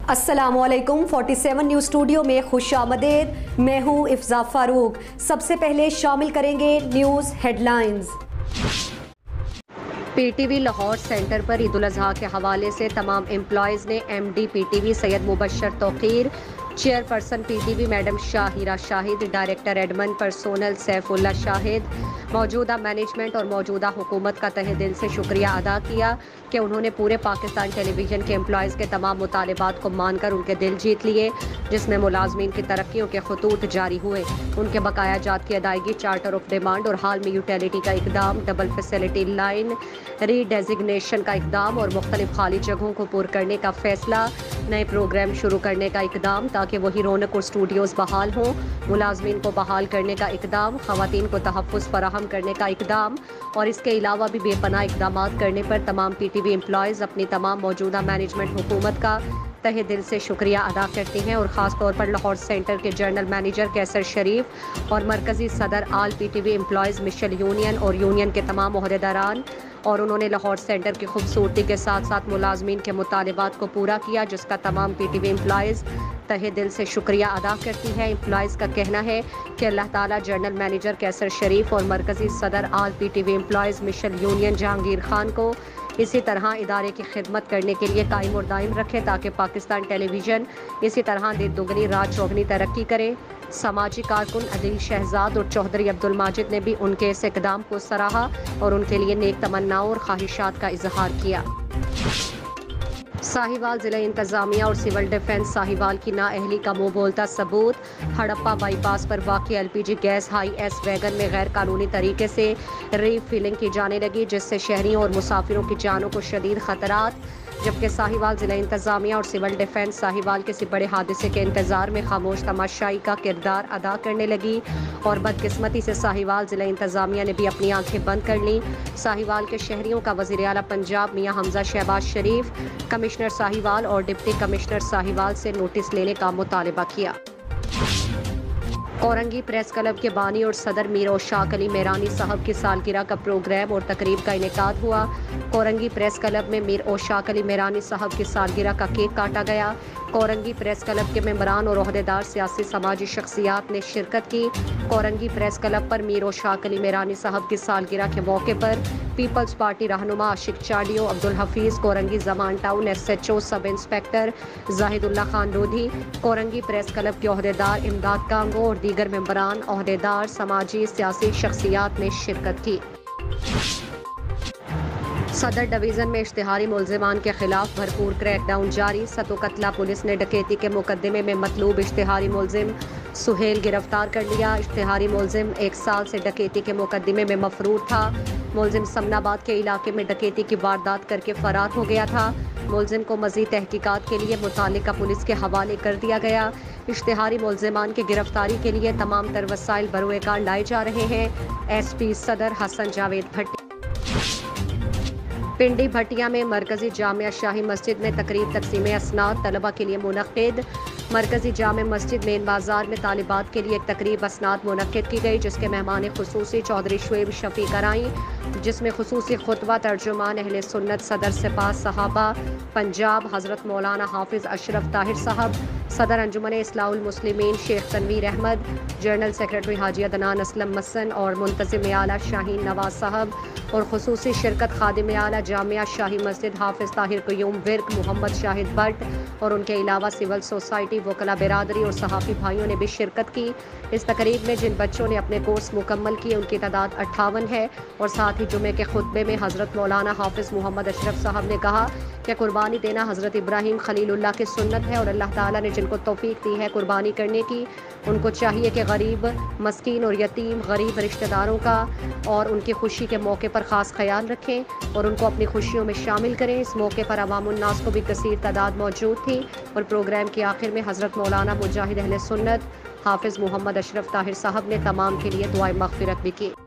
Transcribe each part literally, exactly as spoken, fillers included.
अस्सलामुअलैकुम सैंतालीस news studio में खुश आमदेद। मैं हूँ इफ्जा फारूक। सबसे पहले शामिल करेंगे news headlines. PTV Lahore centre पर ईद उल अजहा के हवाले से तमाम एम्प्लॉयज़ ने MD PTV Syed Mubashir Tauqeer, chairperson PTV madam Shahira Shahid, director admin personnel Saifullah Shahid, मौजूदा मैनेजमेंट और मौजूदा हुकूमत का तहे दिल से शुक्रिया अदा किया कि उन्होंने पूरे पाकिस्तान टेलीविज़न के एम्प्लॉयज़ के तमाम मुतालबात को मानकर उनके दिल जीत लिए, जिसमें मुलाजमीन की तरक्कियों के खतूत जारी हुए, उनके बकाया जात की अदायगी, चार्टर ऑफ डिमांड और हाल में यूटिलिटी का इकदाम, डबल फैसिलिटी लाइन रीडेजिग्नेशन का इकदाम और मुख्तलिफ खाली जगहों को पुर करने का फैसला, नए प्रोग्राम शुरू करने का इकदाम ताकि वही रौनक और स्टूडियोज़ बहाल हों, मुलाजमीन को बहाल करने का इकदाम, ख़वातीन को तहफ़्फ़ुज़ फराहम करने का इकदाम और इसके अलावा भी बेपनाह इकदाम करने पर तमाम पीटीवी एम्प्लॉयज़ अपनी तमाम मौजूदा मैनेजमेंट हुकूमत का तहे दिल से शुक्रिया अदा करते हैं और ख़ास तौर पर लाहौर सेंटर के जनरल मैनेजर कैसर शरीफ और मरकज़ी सदर आल पीटीवी एम्प्लॉयज़ मिशल यूनियन और यूनियन के तमाम ओहदेदारान, और उन्होंने लाहौर सेंटर की खूबसूरती के साथ साथ मुलाजमीन के मुतालबात को पूरा किया, जिसका तमाम पीटीवी एम्प्लॉयज़ तहे दिल से शुक्रिया अदा करती है। एम्प्लॉयज़ का कहना है कि अल्लाह ताला जनरल मैनेजर कैसर शरीफ और मरकज़ी सदर आल पीटीवी एम्प्लॉयज़ मिशल यूनियन जहांगीर खान को इसी तरह इदारे की खिदमत करने के लिए कायम और दायम रखे ताकि पाकिस्तान टेलीविज़न इसी तरह दिन दुगनी रात चौगनी तरक्की करे। समाजी कारकुन अदील शहजाद और चौधरी अब्दुल माजिद ने भी उनके इस इकदाम को सराहा और उनके लिए नेक तमन्नाओं और ख्वाहिशात का इजहार किया। साहिवाल ज़िला इंतज़ामिया और सिविल डिफेंस साहिवाल की नाअहली का मुँह बोलता सबूत, हड़प्पा बाईपास पर वाक़ LPG gas Hiace wagon में गैर कानूनी तरीके से रीफिलिंग की जाने लगी, जिससे शहरियों और मुसाफिरों की जानों को शदीद खतरात, जबकि साहिवाल ज़िला इंतज़ामिया और सिविल डिफेंस साहिवाल किसी बड़े हादसे के इंतज़ार में खामोश तमाशाई का किरदार अदा करने लगी और बदकिस्मती से साहिवाल ज़िला इंतज़ामिया ने भी अपनी आंखें बंद कर लीं। साहिवाल के शहरियों का वज़ीर आला पंजाब मियाँ हमजा शहबाज शरीफ, कमिश्नर साहिवाल और डिप्टी कमिश्नर साहिवाल से नोटिस लेने का मुतालबा किया। कोरंगी प्रेस क्लब के बानी और सदर मीर ओशाक अली मेरानी साहब की सालगिरह का प्रोग्राम और तकरीब का इनेकाद हुआ। कोरंगी प्रेस क्लब में मीर ओशाक अली मेरानी साहब की सालगिरह का केक काटा गया। कोरंगी प्रेस क्लब के मेंबरान और ओहदेदार, सियासी समाजी शख्सियात ने शिरकत की। कोरंगी प्रेस क्लब पर मीर ओशाक अली मेरानी साहब की सालगिरह के मौके पर पीपल्स पार्टी रहनुमा Ashiq Chadio, Abdul Hafeez, Korangi Zaman town S H O sub inspector Zahidullah Khan Lodhi, Korangi press club के ओहदेदार इमदाद कांगो और दीगर मेंबरान, ओहदेदार, समाजी सियासी शख्सियात ने शिरकत की। सदर डिवीज़न में इश्तिहारी मुलजिमान के खिलाफ भरपूर क्रैकडाउन जारी। सतो कतला पुलिस ने डकैती के मुकदमे में मतलूब इश्तिहारी मुलजिम सुहेल गिरफ्तार कर लिया। इश्तिहारी मुलजिम एक साल से डकैती के मुकदमे में मफरूर था। मुलजिम समनाबाद के इलाके में डकैती की वारदात करके फरार हो गया था। मुलजिम को मज़ीद तहकीकात के लिए मुतालिका पुलिस के हवाले कर दिया गया। इश्तिहारी मुलजिमान की गिरफ्तारी के लिए तमाम तर वसाइल बरोएकार लाए जा रहे हैं। एस पी सदर हसन जावेद भट्टी। पिंडी भटिया में मरकज़ी जामिया शाही मस्जिद में तकरीब तकसीम असनाद तलबा के लिए मुनक़िद। मरकज़ी जामिया मस्जिद मेन बाज़ार में तालिबात के लिए एक तकरीब असनाद मुनक़िद की गई, जिसके मेहमान खुसूसी चौधरी शुएब शफ़ी कराई, जिसमें खुसूसी खुतबा तर्जुमान अहले सुन्नत सदर सिपाह सहाबा पंजाब हज़रत मौलाना हाफिज़ अशरफ ताहिर साहब, सदर अंजुमन इस्लाहुल मुस्लिमीन शेख तनवीर अहमद, जनरल सेक्रेटरी हाजी अदनान असलम मसन और मुंतज़िम आला शाहीन नवाज साहब और खुसूसी शिरकत खादिम आला जामिया शाही मस्जिद हाफिज़ ताहिर क़य्यूम विर्क, मोहम्मद शाहिद भट्ट और उनके अलावा सिविल सोसाइटी, वकला बिरादरी और सहाफ़ी भाइयों ने भी शिरकत की। इस तकरीब में जिन बच्चों ने अपने कोर्स मुकम्मल किए उनकी तादाद अट्ठावन है और साथ ही जुमे के खुतबे में हज़रत मौलाना हाफिज़ मोहम्मद अशरफ साहब ने कहा कि कुर्बानी देना हज़रत इब्राहीम खलीलुल्लाह की सुन्नत है और अल्लाह ताला ने जिनको तौफीक दी है कुर्बानी करने की, उनको चाहिए कि गरीब, मस्कीन और यतीम गरीब रिश्तेदारों का और उनकी खुशी के मौके पर ख़ास ख्याल रखें और उनको अपनी खुशियों में शामिल करें। इस मौके पर अवामुन्नास को भी कसीर तादाद मौजूद थी और प्रोग्राम के आखिर में हज़रत मौलाना मुजाहिद अहले सुन्नत हाफिज़ मोहम्मद अशरफ ताहिर साहब ने तमाम के लिए दुआए मग़फ़िरत भी की।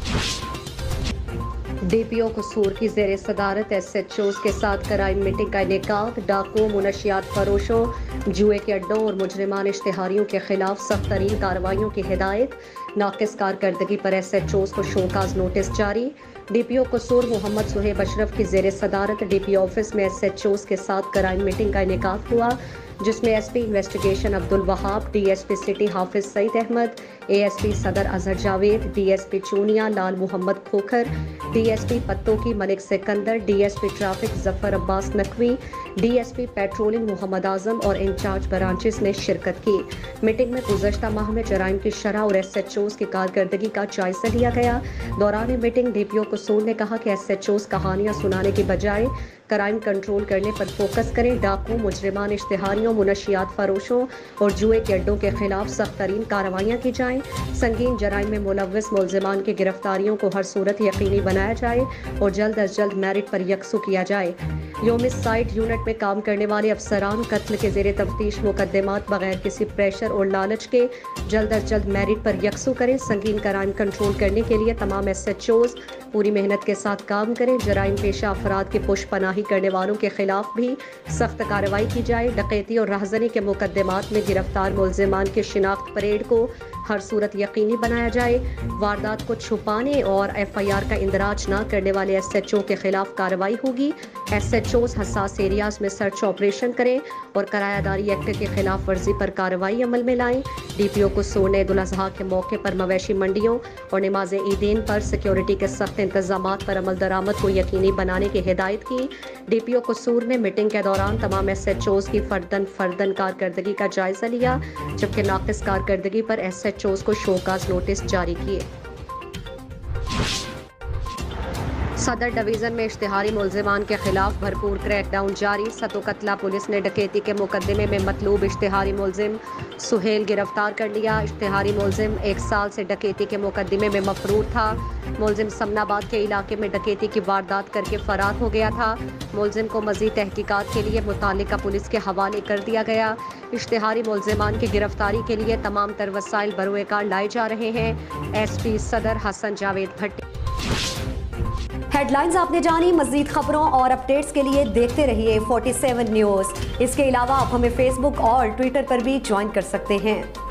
डी पी ओ कसूर की ज़ेर सदारत एस एच ओज़ के साथ कराई मीटिंग का इनेकाद। डाकुओं, मुनशियात फरोशों, जुए के अड्डों और मुजरिमान इश्तिहारियों के खिलाफ सख्त तरीन कार्रवाइयों की हिदायत। नाकिस कारकर्दगी पर एस एच ओज़ को शोकाज नोटिस जारी। D P O Kasur Mohammad Suhaib Ashraf की ज़ेर सदारत डी पी ओ ऑफिस में एस एच ओज़ के साथ कराई मीटिंग का इनेकाद हुआ, जिसमें SP investigation Abdul Wahab, DSP city Hafiz Saeed Ahmed, ASP Saddar Azhar Javed, DSP Chunian Lal Mohammad Khokhar, DSP Pattoki Malik Sikandar, DSP traffic Zafar Abbas Naqvi, DSP patrolling Mohammad Azam और इंचार्ज ब्रांचेस ने शिरकत की। मीटिंग में गुज़श्ता माह में जराइम की शरह और एस एच ओज़ की कारकर्दगी का जायजा लिया गया। दौरान मीटिंग डीपीओ कसूर ने कहा कि एस एच ओज़ कहानियाँ सुनाने की बजाय क्राइम कंट्रोल करने पर फोकस करें। डाकू, मुजरिमान इश्तिहारियों, मुनशियात फरोशों और जुए के अड्डों के खिलाफ सख्त तरीन कार्रवाइयाँ की जाएँ। संगीन जराइम में मुलव्वस मुलजिमान की गिरफ्तारियों को हर सूरत यकीनी बनाया जाए और जल्द अज जल्द मेरिट पर यकसू किया जाए। योमिस साइट यूनिट में काम करने वाले अफसरान कत्ल के ज़ेरे तफ्तीश मुकदमात बगैर किसी प्रेशर और लालच के जल्द अज जल्द मेरिट पर यकसू करें। संगीन क्राइम कंट्रोल करने के लिए तमाम एस एच ओज़ पूरी मेहनत के साथ काम करें। जराइम पेशा अफराद की पुष्पनाही करने वालों के खिलाफ भी सख्त कार्रवाई की जाए। डकैती और राहजनी के मुकदमात में गिरफ्तार मुलजिमान की शिनाख्त परेड को हर सूरत यकीनी बनाया जाए। वारदात को छुपाने और एफ आई आर का इंदराज न करने वाले एस एच ओ के खिलाफ कार्रवाई होगी। एस एच ओज़ हसास एरियाज में सर्च ऑपरेशन करें और किरायादारी एक्ट के खिलाफ वर्जी पर कार्रवाई अमल में लाएं। डी पी ओ कसूर ने ईद उल अज़हा के मौके पर मवेशी मंडियों और नमाज ईदैन पर सिक्योरिटी के सख्त इंतजामात पर अमल दरामद को यकीनी बनाने की हिदायत की। डी पी ओ कसूर ने मीटिंग के दौरान तमाम एस एच ओज़ की फर्दन फर्दन कारकर्दगी का जायजा लिया, जबकि नाक़िस कारकर्दगी पर एस एच ओज़ को शोकाज नोटिस जारी किए। सदर डिवीज़न में इश्तिहारी मुलजिमान के खिलाफ भरपूर क्रैकडाउन जारी। सतो कतला पुलिस ने डकैती के मुकदमे में मतलूब इश्तिहारी मुलजिम सुहेल गिरफ्तार कर लिया। इश्तिहारी मुलजिम एक साल से डकैती के मुकदमे में मफरूर था। मुलजिम समनाबाद के इलाके में डकैती की वारदात करके फरार हो गया था। मुलजिम को मज़ीद तहकीकात के लिए मुतालिका पुलिस के हवाले कर दिया गया। इश्तिहारी मुलजिमान की गिरफ्तारी के लिए तमाम तर वसाइल बरोएकार लाए जा रहे हैं। एस पी सदर हसन जावेद भट्टी। हेडलाइंस आपने जानी। मज़ीद खबरों और अपडेट्स के लिए देखते रहिए सैंतालीस न्यूज़। इसके अलावा आप हमें फेसबुक और ट्विटर पर भी ज्वाइन कर सकते हैं।